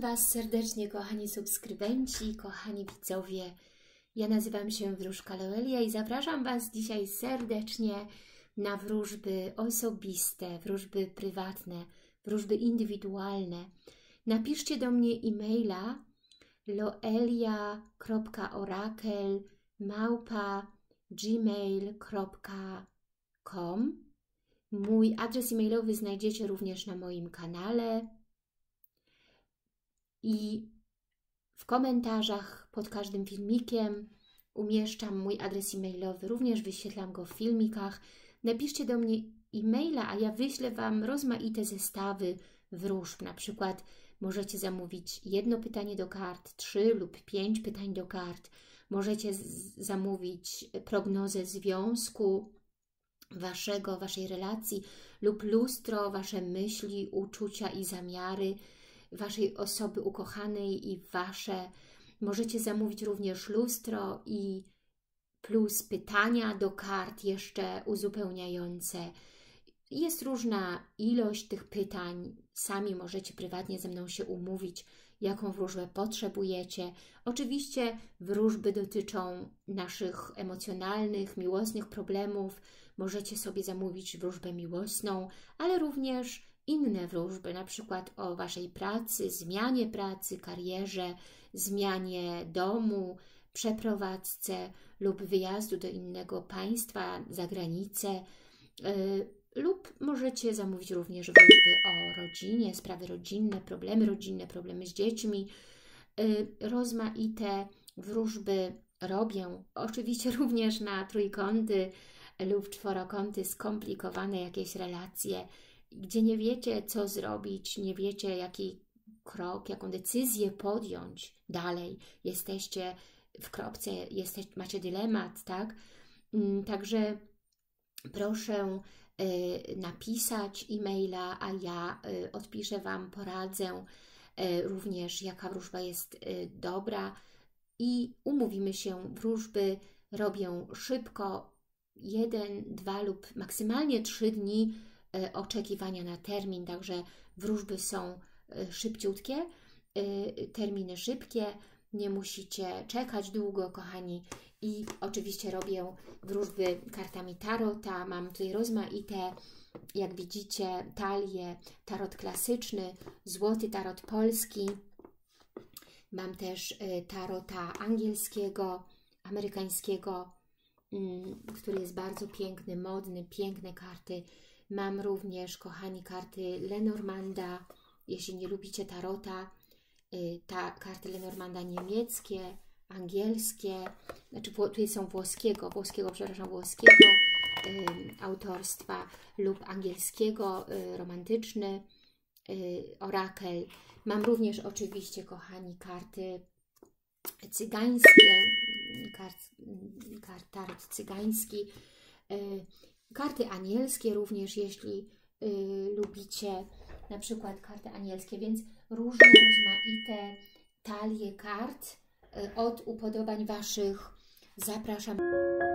Was serdecznie, kochani subskrybenci, kochani widzowie. Ja nazywam się Wróżka Loelia i zapraszam Was dzisiaj serdecznie na wróżby osobiste, wróżby prywatne, wróżby indywidualne. Napiszcie do mnie e-maila loelia.orakel@gmail.com. Mój adres e-mailowy znajdziecie również na moim kanale. I w komentarzach pod każdym filmikiem umieszczam mój adres e-mailowy, również wyświetlam go w filmikach. Napiszcie do mnie e-maila, a ja wyślę Wam rozmaite zestawy wróżb. Na przykład możecie zamówić 1 pytanie do kart, 3 lub 5 pytań do kart. Możecie zamówić prognozę związku waszej relacji lub lustro, Wasze myśli, uczucia i zamiary Waszej osoby ukochanej i Wasze. Możecie zamówić również lustro i plus pytania do kart jeszcze uzupełniające. Jest różna ilość tych pytań. Sami możecie prywatnie ze mną się umówić, jaką wróżbę potrzebujecie. Oczywiście wróżby dotyczą naszych emocjonalnych, miłosnych problemów. Możecie sobie zamówić wróżbę miłosną, ale również inne wróżby, na przykład o Waszej pracy, zmianie pracy, karierze, zmianie domu, przeprowadzce lub wyjazdu do innego państwa, za granicę. Lub możecie zamówić również wróżby o rodzinie, sprawy rodzinne, problemy z dziećmi. Rozmaite wróżby robię. Oczywiście również na trójkąty lub czworokąty, skomplikowane jakieś relacje, gdzie nie wiecie, co zrobić, nie wiecie, jaki krok, jaką decyzję podjąć dalej. Jesteście w kropce, macie dylemat, tak? Także proszę napisać e-maila, a ja odpiszę Wam, poradzę również, jaka wróżba jest dobra i umówimy się. Wróżby robię szybko, 1, 2 lub maksymalnie 3 dni oczekiwania na termin, także wróżby są szybciutkie, terminy szybkie, nie musicie czekać długo, kochani. I oczywiście robię wróżby kartami tarota. Mam tutaj rozmaite, jak widzicie, talie, tarot klasyczny, złoty tarot polski. Mam też tarota angielskiego, amerykańskiego, który jest bardzo piękny, modny, piękne karty. Mam również, kochani, karty Lenormanda. Jeśli nie lubicie tarota, karty Lenormanda niemieckie, angielskie, znaczy tutaj są włoskiego autorstwa lub angielskiego, romantyczny orakel. Mam również oczywiście, kochani, karty cygańskie, tarot cygański, karty anielskie również, jeśli lubicie na przykład karty anielskie, więc różne rozmaite talie kart od upodobań Waszych. Zapraszam.